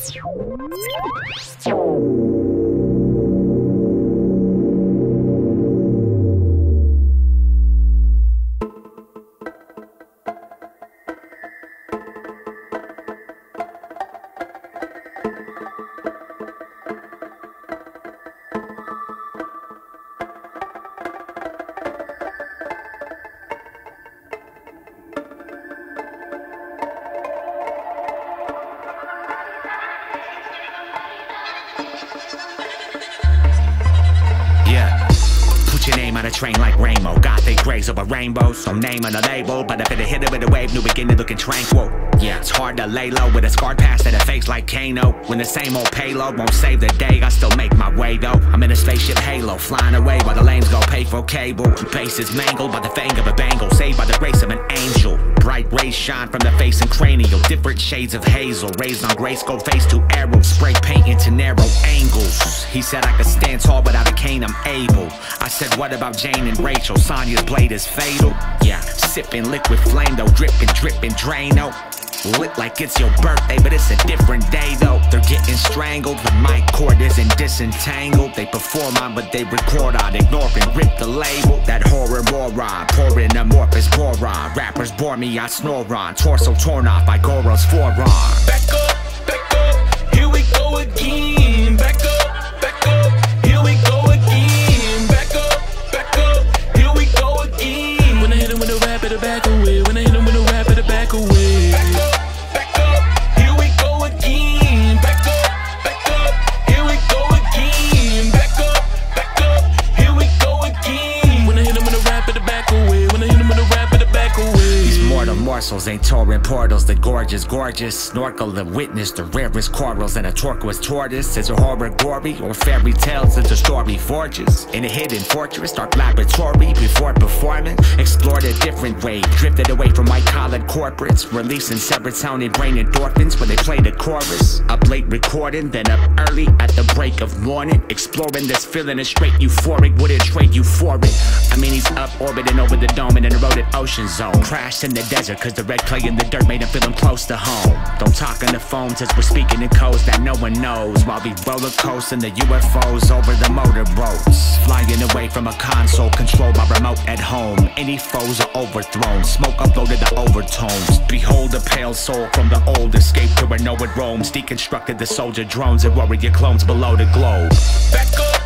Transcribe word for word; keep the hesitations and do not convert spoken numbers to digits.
On a train like Ramo, Gothic grays over rainbows. No name on the label, but I better hit it with a wave. New beginning looking tranquil. Yeah, it's hard to lay low with a scarred past and a face like Kano. When the same old payload won't save the day, I still make my way though. I'm in a spaceship halo, flying away while the lames go pay for cable. Base is mangled by the fang of a Bengal, saved by the grace of an angel. Bright rays shine from the face and cranial, different shades of hazel, raised on Grayskul Phase, two arrows, spray paint into narrow angles. He said I could stand tall without a cane, I'm able. I said what about Jane and Rachel Sonja's blade is fatal. Yeah, sipping liquid flame though, dripping, dripping, Drano. Lit like it's your birthday, but it's a different day though. They're getting strangled, the mic cord isn't disentangled. They perform on, but they record on, ignore and rip the label. That horror moron, pouring amorphous boron. Rappers bore me, I snore on, torso torn off by Goro's forearm. Back up, back up, here we go again. Back up, back up, here we go again. Back up, back up, here we go again. When I hit him with a rap, it'll back away. When I hit him with a rap, it'll back away. Back up. Morsels ain't torrent portals, the gorgeous, gorgeous. Snorkel and witness the rarest corals and a turquoise tortoise. Is a horror gory or fairy tales that the story forges? In a hidden fortress, dark laboratory before performing. Explored a different way, drifted away from white collar corporates. Releasing serotonin brain endorphins when they play the chorus. Up late recording, then up early at the break of morning. Exploring this feeling is straight euphoric, wouldn't trade you for it. I mean he's up orbiting over the dome in an eroded ocean zone. Crashed in the desert cause the red clay in the dirt made him feel him close to home. Don't talk on the phone since we're speaking in codes that no one knows. While we roller coasting the U F Os over the motorboats. Flying away from a console controlled by remote at home. Any foes are overthrown, smoke uploaded the overtones. Behold a pale soul from the old, escape to where no one roams. Deconstructed the soldier drones and warrior clones below the globe. Back up.